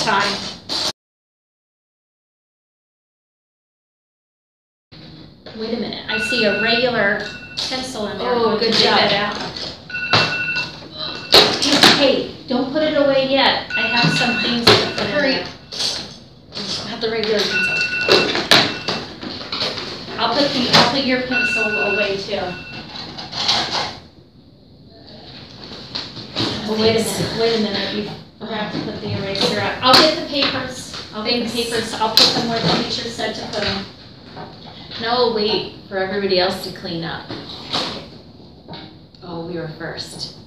time. Wait a minute, I see a regular pencil in there. Oh, good job. Take that out. Hey, don't put it away yet. I have some things to put in Hurry. there. I have the regular pencil. I'll put your pencil away too. Oh, wait a minute, you forgot to put the eraser out. I'll get the papers. I'll put them where the teacher said to put them. No, wait for everybody else to clean up. Oh, we were first.